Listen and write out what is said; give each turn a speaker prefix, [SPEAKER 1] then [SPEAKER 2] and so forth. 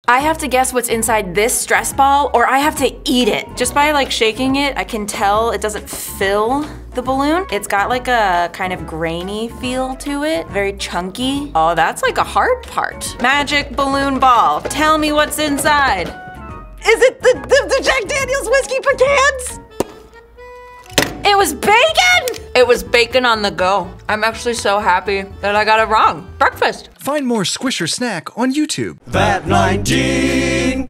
[SPEAKER 1] I have to guess what's inside this stress ball, or I have to eat it. Just by like shaking it, I can tell it doesn't fill the balloon. It's got like a kind of grainy feel to it, very chunky. Oh, that's like a hard part. Magic balloon ball, tell me what's inside. Is it the Jack Daniel's whiskey pecans? It was bacon! It was bacon on the go. I'm actually so happy that I got it wrong. Breakfast.
[SPEAKER 2] Find more Squisher Snack on YouTube.
[SPEAKER 3] That 19.